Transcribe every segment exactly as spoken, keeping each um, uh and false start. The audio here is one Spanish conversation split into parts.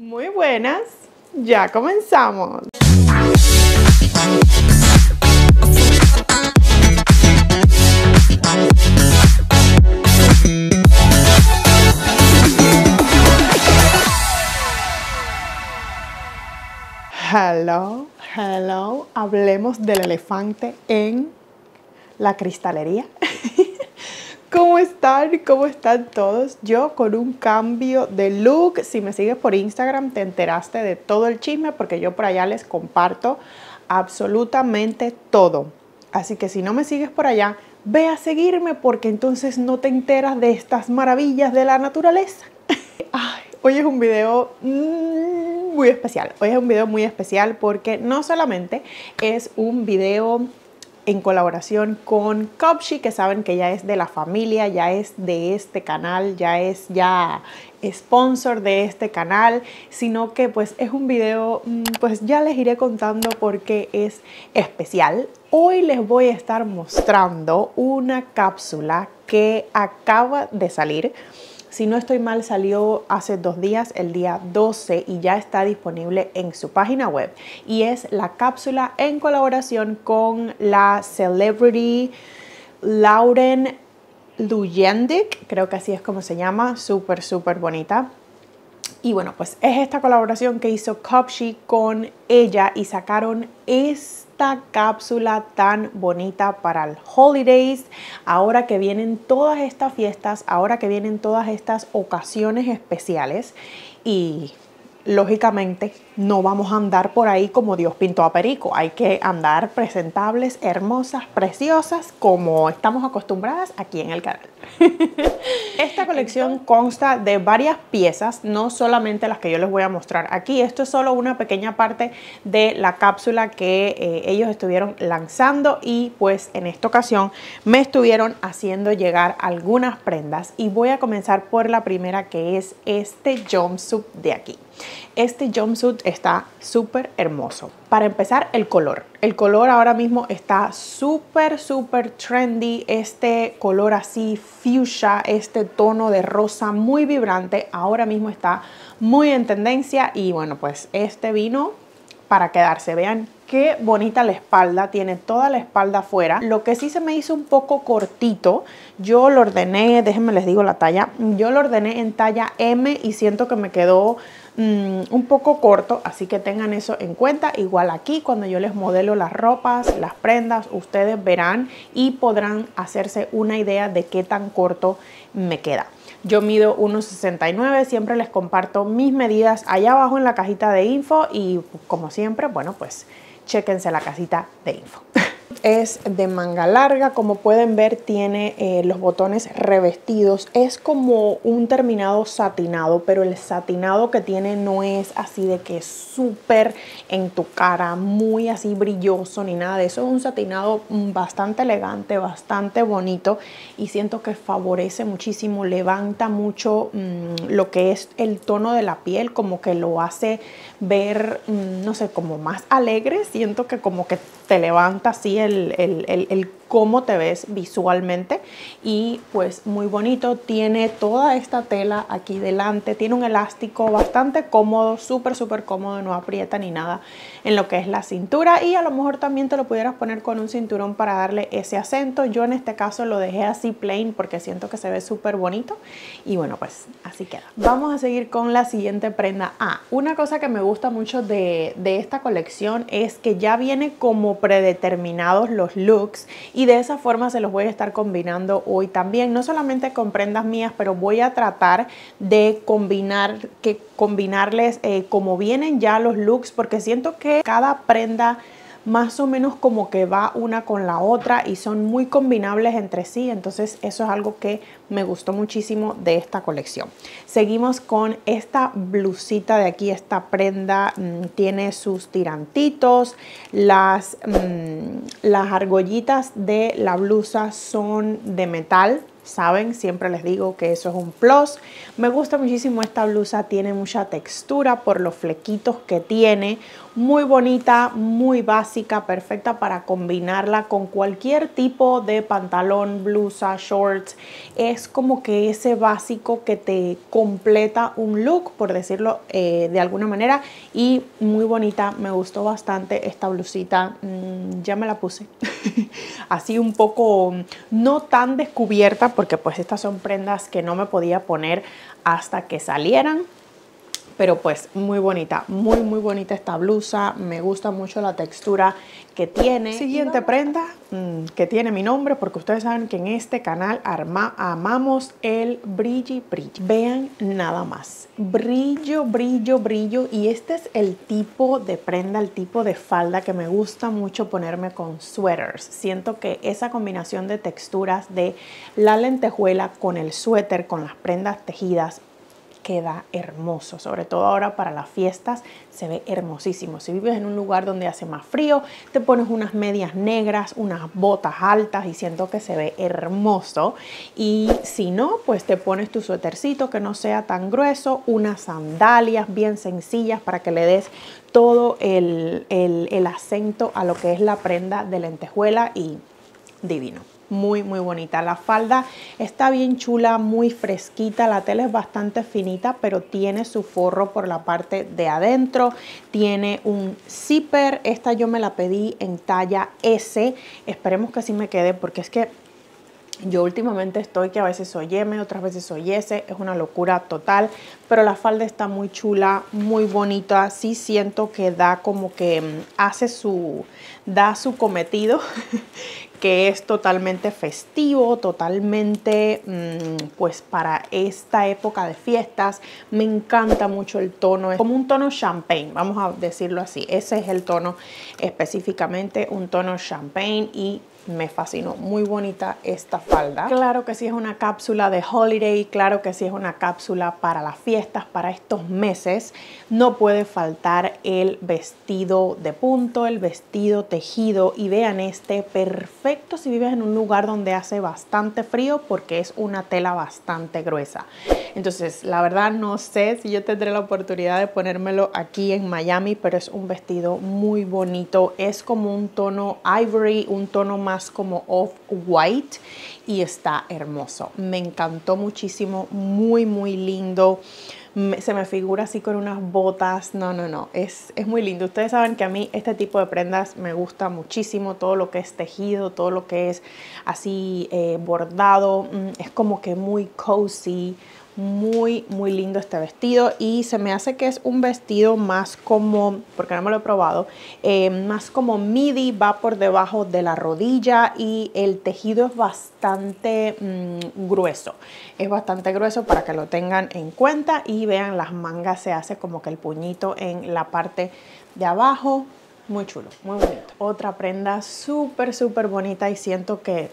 Muy buenas, ya comenzamos. Hello, hello, hablemos del elefante en la cristalería. ¿Cómo están? ¿Cómo están todos? Yo con un cambio de look. Si me sigues por Instagram te enteraste de todo el chisme porque yo por allá les comparto absolutamente todo. Así que si no me sigues por allá, ve a seguirme porque entonces no te enteras de estas maravillas de la naturaleza. Ay, hoy es un video mmm, muy especial. Hoy es un video muy especial porque no solamente es un video en colaboración con Cupshe, que saben que ya es de la familia, ya es de este canal, ya es ya sponsor de este canal, sino que pues es un video, pues ya les iré contando porque es especial. Hoy les voy a estar mostrando una cápsula que acaba de salir. Si no estoy mal, salió hace dos días, el día doce, y ya está disponible en su página web. Y es la cápsula en colaboración con la celebrity Lauren Luyendyk, creo que así es como se llama, súper, súper bonita. Y bueno, pues es esta colaboración que hizo Cupshe con ella y sacaron esta cápsula tan bonita para el holidays, ahora que vienen todas estas fiestas, ahora que vienen todas estas ocasiones especiales y lógicamente no vamos a andar por ahí como Dios pintó a Perico, hay que andar presentables, hermosas, preciosas como estamos acostumbradas aquí en el canal. Esta colección consta de varias piezas, no solamente las que yo les voy a mostrar aquí. Esto es solo una pequeña parte de la cápsula que eh, ellos estuvieron lanzando y pues en esta ocasión me estuvieron haciendo llegar algunas prendas y voy a comenzar por la primera, que es este jumpsuit de aquí. Este jumpsuit está súper hermoso. Para empezar, el color. El color ahora mismo está súper, súper trendy. Este color así fuchsia, este tono de rosa muy vibrante, ahora mismo está muy en tendencia. Y bueno, pues este vino para quedarse. Vean qué bonita la espalda, tiene toda la espalda afuera. Lo que sí se me hizo un poco cortito, yo lo ordené, déjenme les digo la talla, yo lo ordené en talla M y siento que me quedó mmm, un poco corto, así que tengan eso en cuenta. Igual aquí cuando yo les modelo las ropas, las prendas, ustedes verán y podrán hacerse una idea de qué tan corto me queda. Yo mido uno sesenta y nueve, siempre les comparto mis medidas allá abajo en la cajita de info y como siempre, bueno, pues chéquense la casita de info. Es de manga larga, como pueden ver tiene eh, los botones revestidos, es como un terminado satinado, pero el satinado que tiene no es así de que es súper en tu cara, muy así brilloso ni nada de eso, es un satinado bastante elegante, bastante bonito y siento que favorece muchísimo, levanta mucho mmm, lo que es el tono de la piel, como que lo hace ver, mmm, no sé, como más alegre, siento que como que te levanta así el, el, el, el cómo te ves visualmente y pues muy bonito. Tiene toda esta tela aquí delante, tiene un elástico bastante cómodo, súper súper cómodo, no aprieta ni nada en lo que es la cintura y a lo mejor también te lo pudieras poner con un cinturón para darle ese acento. Yo en este caso lo dejé así plain porque siento que se ve súper bonito y bueno, pues así queda. Vamos a seguir con la siguiente prenda. Ah, una cosa que me gusta mucho de, de esta colección es que ya viene como predeterminados los looks y de esa forma se los voy a estar combinando hoy también, no solamente con prendas mías, pero voy a tratar de combinar, que combinarles eh, como vienen ya los looks, porque siento que cada prenda más o menos como que va una con la otra y son muy combinables entre sí, entonces eso es algo que me gustó muchísimo de esta colección. Seguimos con esta blusita de aquí, esta prenda mmm, tiene sus tirantitos, las, mmm, las argollitas de la blusa son de metal, saben, siempre les digo que eso es un plus. Me gusta muchísimo esta blusa, tiene mucha textura por los flequitos que tiene. Muy bonita, muy básica, perfecta para combinarla con cualquier tipo de pantalón, blusa, shorts. Es como que ese básico que te completa un look, por decirlo eh, de alguna manera. Y muy bonita, me gustó bastante esta blusita. Mm, ya me la puse. Así un poco, no tan descubierta, porque pues estas son prendas que no me podía poner hasta que salieran. Pero pues muy bonita, muy muy bonita esta blusa, me gusta mucho la textura que tiene. Siguiente prenda mmm, que tiene mi nombre, porque ustedes saben que en este canal arma, amamos el brilli brillo. Vean nada más, brillo, brillo, brillo, y este es el tipo de prenda, el tipo de falda que me gusta mucho ponerme con suéteres. Siento que esa combinación de texturas de la lentejuela con el suéter, con las prendas tejidas, queda hermoso, sobre todo ahora para las fiestas se ve hermosísimo. Si vives en un lugar donde hace más frío, te pones unas medias negras, unas botas altas y siento que se ve hermoso. Y si no, pues te pones tu suétercito que no sea tan grueso, unas sandalias bien sencillas para que le des todo el, el, el acento a lo que es la prenda de lentejuela y divino. Muy muy bonita. La falda está bien chula, muy fresquita, la tela es bastante finita, pero tiene su forro por la parte de adentro, tiene un zipper. Esta yo me la pedí en talla ese, esperemos que así me quede, porque es que yo últimamente estoy que a veces soy eme, otras veces soy ese, es una locura total, pero la falda está muy chula, muy bonita. Sí siento que da como que hace su, da su cometido, que es totalmente festivo, totalmente mmm, pues para esta época de fiestas. Me encanta mucho el tono, es como un tono champagne, vamos a decirlo así. Ese es el tono específicamente, un tono champagne, y me fascinó. Muy bonita esta falda. Claro que sí es una cápsula de holiday, claro que sí es una cápsula para las fiestas, para estos meses. No puede faltar el vestido de punto, el vestido tejido, y vean este, perfecto si vives en un lugar donde hace bastante frío porque es una tela bastante gruesa. Entonces, la verdad no sé si yo tendré la oportunidad de ponérmelo aquí en Miami, pero es un vestido muy bonito. Es como un tono ivory, un tono más como off-white, y está hermoso. Me encantó muchísimo, muy, muy lindo. Me, se me figura así con unas botas. No, no, no, es, es muy lindo. Ustedes saben que a mí este tipo de prendas me gusta muchísimo. Todo lo que es tejido, todo lo que es así eh, bordado, es como que muy cozy. Muy, muy lindo este vestido, y se me hace que es un vestido más como, porque no me lo he probado, eh, más como midi, va por debajo de la rodilla, y el tejido es bastante mmm, grueso. Es bastante grueso para que lo tengan en cuenta. Y vean, las mangas se hace como que el puñito en la parte de abajo. Muy chulo, muy bonito. Otra prenda súper, súper bonita, y siento que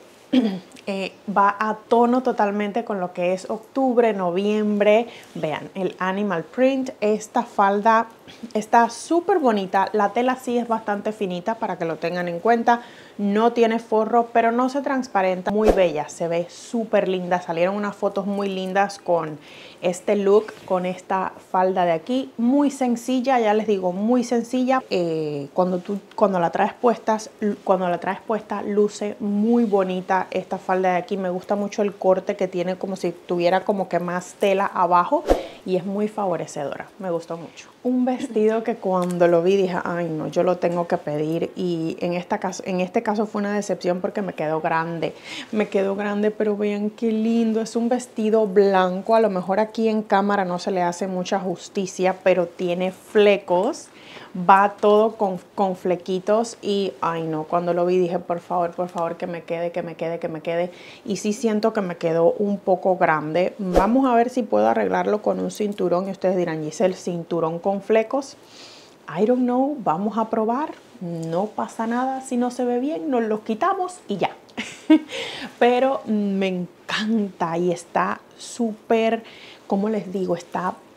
Eh, va a tono totalmente con lo que es octubre, noviembre. Vean el animal print. Esta falda está súper bonita. La tela sí es bastante finita para que lo tengan en cuenta. No tiene forro, pero no se transparenta. Muy bella, se ve súper linda. Salieron unas fotos muy lindas con este look, con esta falda de aquí. Muy sencilla, ya les digo, muy sencilla. Eh, cuando, tú, cuando, la traes puestas, cuando la traes puesta, luce muy bonita esta falda de aquí. Me gusta mucho el corte que tiene, como si tuviera como que más tela abajo, y es muy favorecedora. Me gustó mucho. Un vestido que cuando lo vi dije, ay no, yo lo tengo que pedir, y en, esta caso, en este caso fue una decepción porque me quedó grande. Me quedó grande, pero vean qué lindo. Es un vestido blanco, a lo mejor aquí en cámara no se le hace mucha justicia, pero tiene flecos. Va todo con, con flequitos, y ay no, cuando lo vi dije, por favor, por favor, que me quede, que me quede, que me quede. Y sí siento que me quedó un poco grande. Vamos a ver si puedo arreglarlo con un cinturón. Y ustedes dirán, Giselle, ¿cinturón con flecos? I don't know, vamos a probar. No pasa nada si no se ve bien, nos los quitamos y ya. Pero me encanta, y está súper, ¿cómo les digo? Está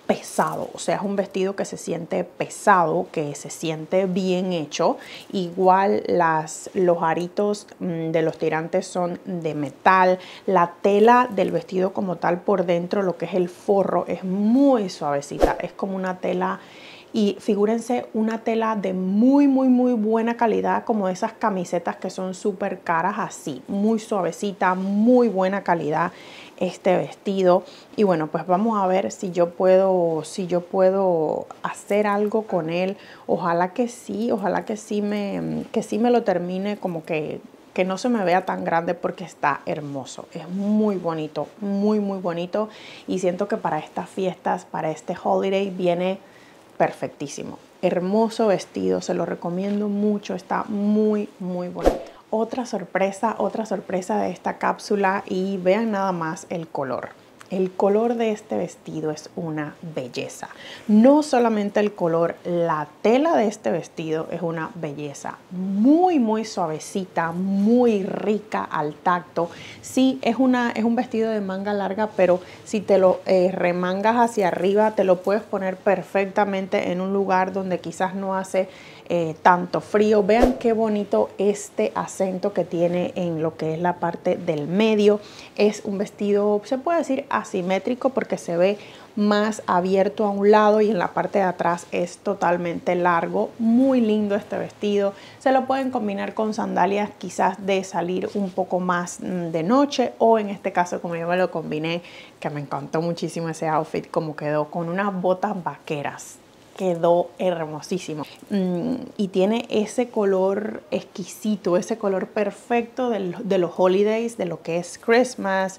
pesado, o sea, es un vestido que se siente pesado, que se siente bien hecho. Igual las, los aritos mmm, de los tirantes son de metal. La tela del vestido como tal por dentro, lo que es el forro, es muy suavecita, es como una tela. Y figúrense, una tela de muy, muy, muy buena calidad, como esas camisetas que son súper caras, así, muy suavecita, muy buena calidad este vestido. Y bueno, pues vamos a ver si yo puedo, si yo puedo hacer algo con él. Ojalá que sí, ojalá que sí me, que sí me lo termine, como que, que no se me vea tan grande, porque está hermoso. Es muy bonito, muy, muy bonito. Y siento que para estas fiestas, para este holiday, viene perfectísimo. Hermoso vestido, se lo recomiendo mucho, está muy, muy bonito. Otra sorpresa, otra sorpresa de esta cápsula, y vean nada más el color. El color de este vestido es una belleza. No solamente el color, la tela de este vestido es una belleza. Muy, muy suavecita, muy rica al tacto. Sí, es, una, es un vestido de manga larga, pero si te lo eh, remangas hacia arriba, te lo puedes poner perfectamente en un lugar donde quizás no hace Eh, tanto frío. Vean qué bonito este acento que tiene en lo que es la parte del medio. Es un vestido, se puede decir asimétrico, porque se ve más abierto a un lado y en la parte de atrás es totalmente largo. Muy lindo este vestido. Se lo pueden combinar con sandalias, quizás de salir un poco más de noche, o en este caso, como yo me lo combiné, que me encantó muchísimo ese outfit, como quedó, con unas botas vaqueras. Quedó hermosísimo. Mm, y tiene ese color exquisito, ese color perfecto de, de los holidays, de lo que es Christmas,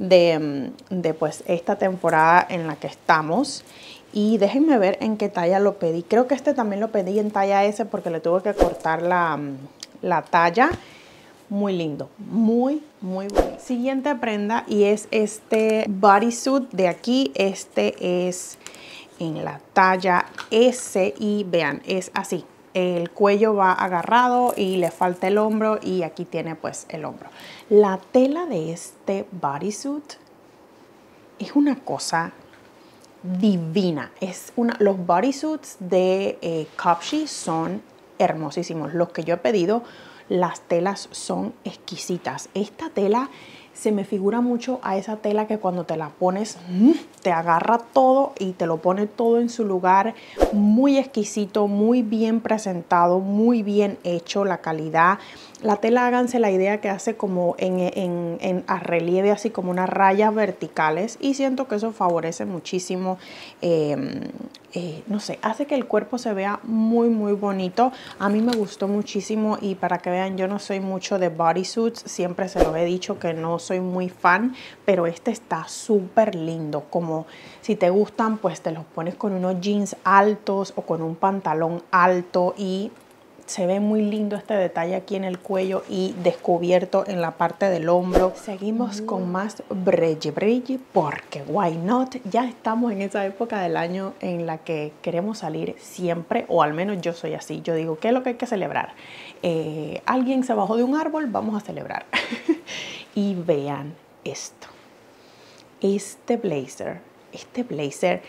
de, de pues esta temporada en la que estamos. Y déjenme ver en qué talla lo pedí. Creo que este también lo pedí en talla ese, porque le tuve que cortar la, la talla. Muy lindo, muy, muy bonito. Siguiente prenda, y es este bodysuit de aquí. Este es en la talla S, y vean, es así. El cuello va agarrado y le falta el hombro, y aquí tiene pues el hombro. La tela de este bodysuit es una cosa divina. Es una, los bodysuits de eh, Cupshe son hermosísimos. Los que yo he pedido, las telas son exquisitas. Esta tela se me figura mucho a esa tela que cuando te la pones te agarra todo y te lo pone todo en su lugar. Muy exquisito, muy bien presentado, muy bien hecho, la calidad. La tela, háganse la idea que hace como en, en, en a relieve, así como unas rayas verticales, y siento que eso favorece muchísimo, eh, eh, no sé, hace que el cuerpo se vea muy, muy bonito. A mí me gustó muchísimo, y para que vean, yo no soy mucho de bodysuits, siempre se los he dicho que no soy muy fan, pero este está súper lindo. Como si te gustan, pues te los pones con unos jeans altos o con un pantalón alto, y se ve muy lindo este detalle aquí en el cuello y descubierto en la parte del hombro. Seguimos con más brille brille, porque why not. Ya estamos en esa época del año en la que queremos salir siempre, o al menos yo soy así. Yo digo, ¿qué es lo que hay que celebrar? Eh, alguien se bajó de un árbol, vamos a celebrar. Y vean esto. Este blazer, este blazer...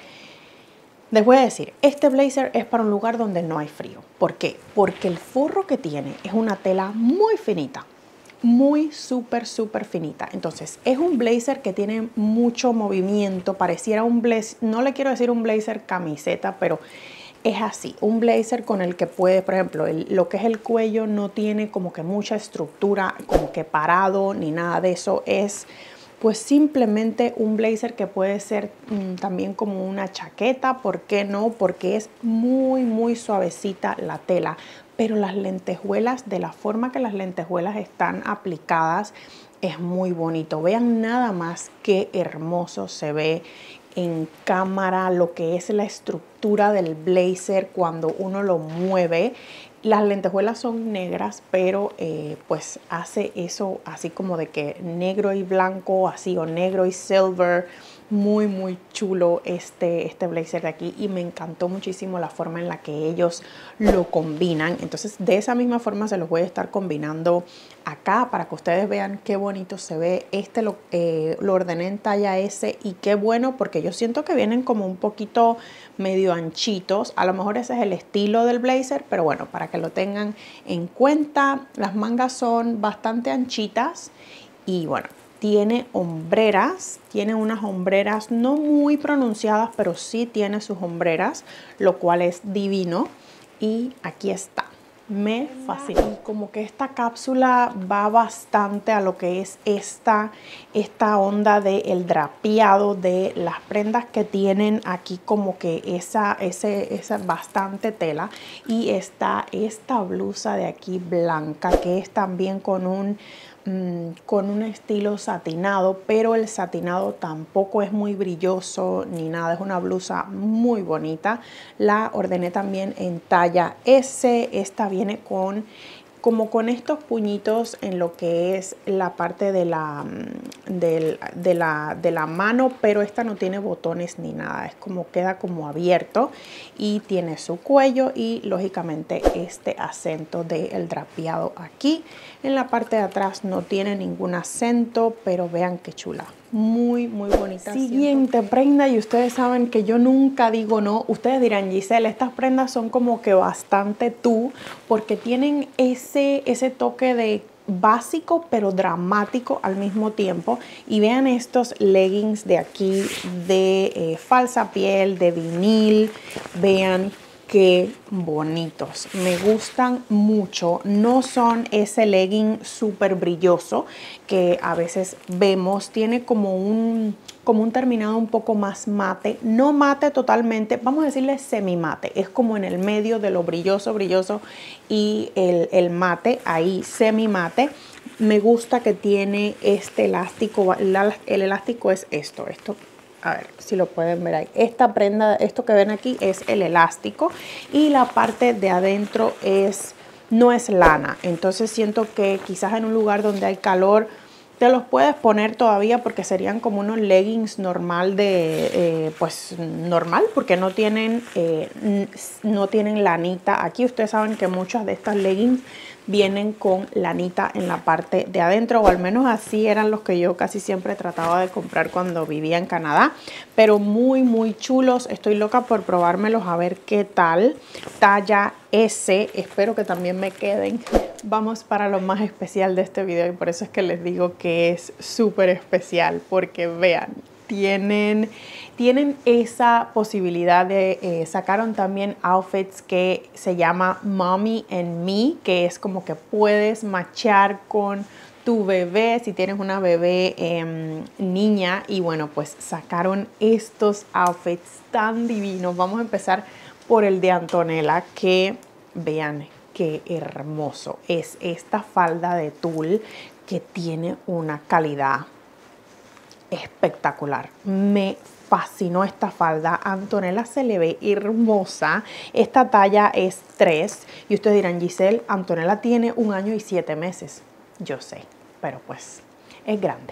Les voy a decir, este blazer es para un lugar donde no hay frío. ¿Por qué? Porque el forro que tiene es una tela muy finita, muy súper, súper finita. Entonces, es un blazer que tiene mucho movimiento, pareciera un blazer, no le quiero decir un blazer camiseta, pero es así, un blazer con el que puede, por ejemplo, el, lo que es el cuello no tiene como que mucha estructura, como que parado, ni nada de eso. Es pues simplemente un blazer que puede ser mmm, también como una chaqueta, ¿por qué no? Porque es muy, muy suavecita la tela, pero las lentejuelas, de la forma que las lentejuelas están aplicadas, es muy bonito. Vean nada más qué hermoso se ve en cámara lo que es la estructura del blazer cuando uno lo mueve. Las lentejuelas son negras, pero eh, pues hace eso así como de que negro y blanco, así, o negro y silver. Muy, muy chulo este, este blazer de aquí y me encantó muchísimo la forma en la que ellos lo combinan. Entonces, de esa misma forma se los voy a estar combinando acá para que ustedes vean qué bonito se ve. Este lo, eh, lo ordené en talla S y qué bueno porque yo siento que vienen como un poquito medio anchitos. A lo mejor ese es el estilo del blazer, pero bueno, para que lo tengan en cuenta. Las mangas son bastante anchitas y bueno, tiene hombreras, tiene unas hombreras no muy pronunciadas, pero sí tiene sus hombreras, lo cual es divino. Y aquí está, me fascina. Y como que esta cápsula va bastante a lo que es esta, esta onda del drapeado de las prendas que tienen aquí, como que esa, ese, esa bastante tela. Y está esta blusa de aquí blanca, que es también con un con un estilo satinado, pero el satinado tampoco es muy brilloso ni nada, es una blusa muy bonita. La ordené también en talla S. Esta viene con como con estos puñitos en lo que es la parte de la, de, de, la, de la mano, pero esta no tiene botones ni nada, es como queda como abierto y tiene su cuello y lógicamente este acento del drapeado aquí. En la parte de atrás no tiene ningún acento, pero vean qué chula. Muy, muy bonita. Siguiente prenda, y ustedes saben que yo nunca digo no. Ustedes dirán, Giselle, estas prendas son como que bastante tú, porque tienen ese, ese toque de básico, pero dramático al mismo tiempo. Y vean estos leggings de aquí, de eh, falsa piel, de vinil. Vean qué bonitos, me gustan mucho. No son ese legging súper brilloso que a veces vemos, tiene como un, como un terminado un poco más mate, no mate totalmente, vamos a decirle semi mate, es como en el medio de lo brilloso, brilloso y el, el mate, ahí semi mate. Me gusta que tiene este elástico, el elástico es esto, esto. A ver si lo pueden ver ahí. Esta prenda, esto que ven aquí es el elástico y la parte de adentro es, no es lana. Entonces siento que quizás en un lugar donde hay calor te los puedes poner todavía porque serían como unos leggings normal de, eh, pues normal porque no tienen, eh, no tienen lanita. Aquí ustedes saben que muchas de estas leggings vienen con lanita en la parte de adentro, o al menos así eran los que yo casi siempre trataba de comprar cuando vivía en Canadá, pero muy muy chulos. Estoy loca por probármelos a ver qué tal. Talla S, espero que también me queden. Vamos para lo más especial de este video y por eso es que les digo que es súper especial, porque vean, tienen, tienen esa posibilidad de, eh, sacaron también outfits que se llama Mommy and Me, que es como que puedes matchar con tu bebé, si tienes una bebé eh, niña, y bueno, pues sacaron estos outfits tan divinos. Vamos a empezar por el de Antonella, que vean qué hermoso es esta falda de tul que tiene una calidad espectacular. Me fascinó esta falda. Antonella se le ve hermosa. Esta talla es tres y ustedes dirán, Giselle, Antonella tiene un año y siete meses. Yo sé, pero pues es grande.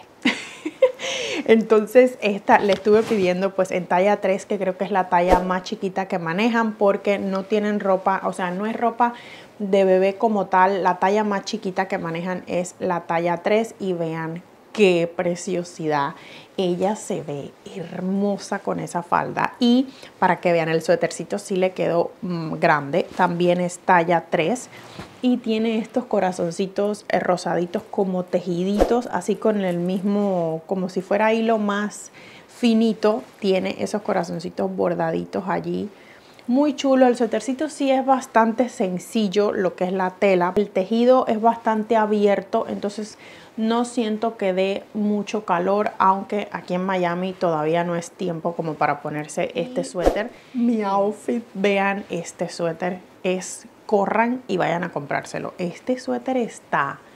Entonces esta le estuve pidiendo pues en talla tres, que creo que es la talla más chiquita que manejan, porque no tienen ropa, o sea, no es ropa de bebé como tal. La talla más chiquita que manejan es la talla tres y vean qué preciosidad. Ella se ve hermosa con esa falda, y para que vean, el suétercito sí le quedó mmm, grande. También es talla tres y tiene estos corazoncitos eh, rosaditos como tejiditos, así con el mismo, como si fuera hilo más finito. Tiene esos corazoncitos bordaditos allí. Muy chulo. El suétercito sí es bastante sencillo, lo que es la tela. El tejido es bastante abierto, entonces no siento que dé mucho calor, aunque aquí en Miami todavía no es tiempo como para ponerse este suéter. Mi outfit, vean este suéter, es, corran y vayan a comprárselo. Este suéter está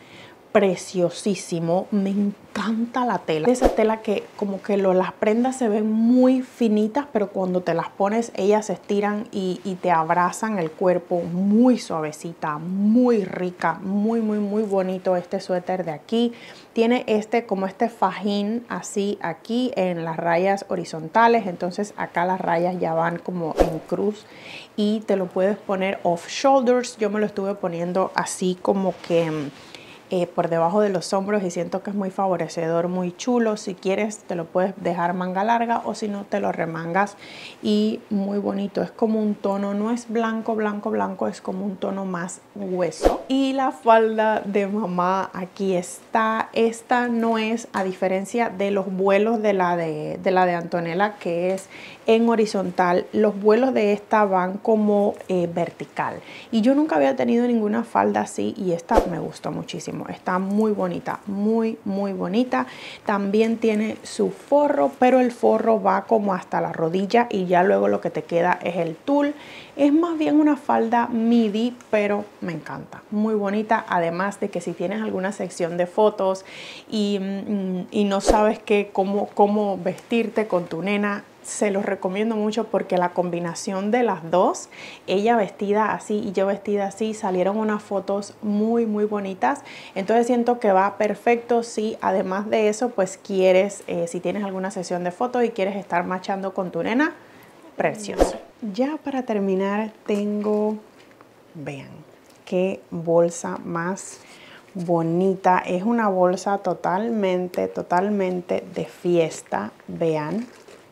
preciosísimo. Me encanta la tela. Esa tela que como que lo, las prendas se ven muy finitas, pero cuando te las pones ellas se estiran y, y te abrazan el cuerpo. Muy suavecita, muy rica, muy muy muy bonito este suéter de aquí. Tiene este como este fajín así aquí en las rayas horizontales, entonces acá las rayas ya van como en cruz y te lo puedes poner off shoulders. Yo me lo estuve poniendo así como que Eh, por debajo de los hombros y siento que es muy favorecedor, muy chulo. Si quieres te lo puedes dejar manga larga o si no te lo remangas y muy bonito. Es como un tono, no es blanco, blanco, blanco, es como un tono más hueso. Y la falda de mamá aquí está. Esta no es, a diferencia de los vuelos de la de, de, la de Antonella, que es en horizontal, los vuelos de esta van como eh, vertical. Y yo nunca había tenido ninguna falda así y esta me gustó muchísimo. Está muy bonita, muy muy bonita. También tiene su forro, pero el forro va como hasta la rodilla y ya luego lo que te queda es el tul. Es más bien una falda midi, pero me encanta, muy bonita. Además de que si tienes alguna sección de fotos y, y no sabes qué, cómo, cómo vestirte con tu nena, se los recomiendo mucho porque la combinación de las dos, ella vestida así y yo vestida así, salieron unas fotos muy muy bonitas. Entonces siento que va perfecto si además de eso pues quieres, eh, si tienes alguna sesión de fotos y quieres estar machando con tu nena, precioso. Ya para terminar tengo, vean qué bolsa más bonita. Es una bolsa totalmente totalmente de fiesta, vean.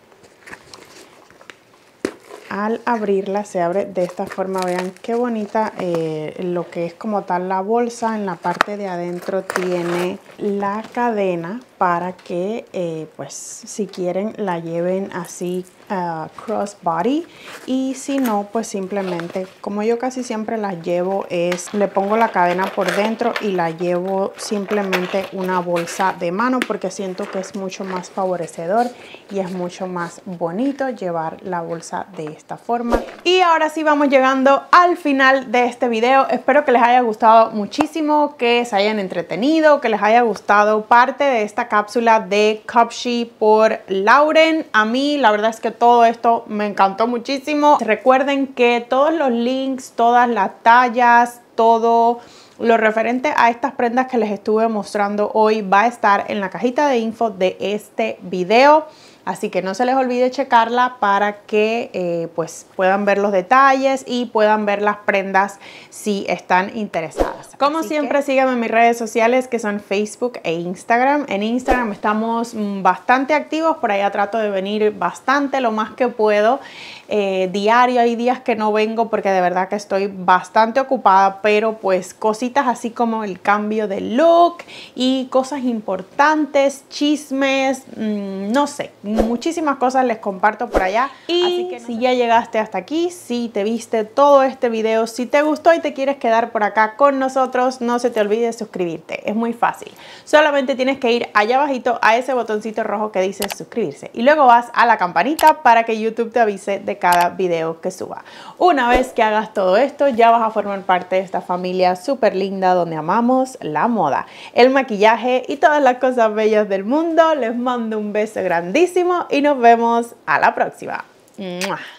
Al abrirla se abre de esta forma, vean qué bonita eh, lo que es como tal la bolsa. En la parte de adentro tiene la cadena para que eh, pues si quieren la lleven así uh, crossbody, y si no pues simplemente, como yo casi siempre las llevo, es le pongo la cadena por dentro y la llevo simplemente una bolsa de mano porque siento que es mucho más favorecedor y es mucho más bonito llevar la bolsa de esta forma. Y ahora sí vamos llegando al final de este video. Espero que les haya gustado muchísimo, que se hayan entretenido, que les haya gustado parte de esta cápsula de Cupshe por Lauren. A mí la verdad es que todo esto me encantó muchísimo. Recuerden que todos los links, todas las tallas, todo lo referente a estas prendas que les estuve mostrando hoy va a estar en la cajita de info de este video. Así que no se les olvide checarla para que eh, pues puedan ver los detalles y puedan ver las prendas si están interesadas. Como Así siempre, que... síganme en mis redes sociales que son Facebook e Instagram. En Instagram estamos bastante activos, por allá trato de venir bastante, lo más que puedo. Eh, diario, hay días que no vengo porque de verdad que estoy bastante ocupada, pero pues cositas así como el cambio de look y cosas importantes, chismes, mmm, no sé, muchísimas cosas les comparto por allá. Y así que no si sé. Ya llegaste hasta aquí, si te viste todo este video, si te gustó y te quieres quedar por acá con nosotros, no se te olvide suscribirte, es muy fácil. Solamente tienes que ir allá abajito a ese botoncito rojo que dice suscribirse y luego vas a la campanita para que YouTube te avise de cada video que suba. Una vez que hagas todo esto, ya vas a formar parte de esta familia súper linda donde amamos la moda, el maquillaje y todas las cosas bellas del mundo. Les mando un beso grandísimo y nos vemos a la próxima. ¡Mua!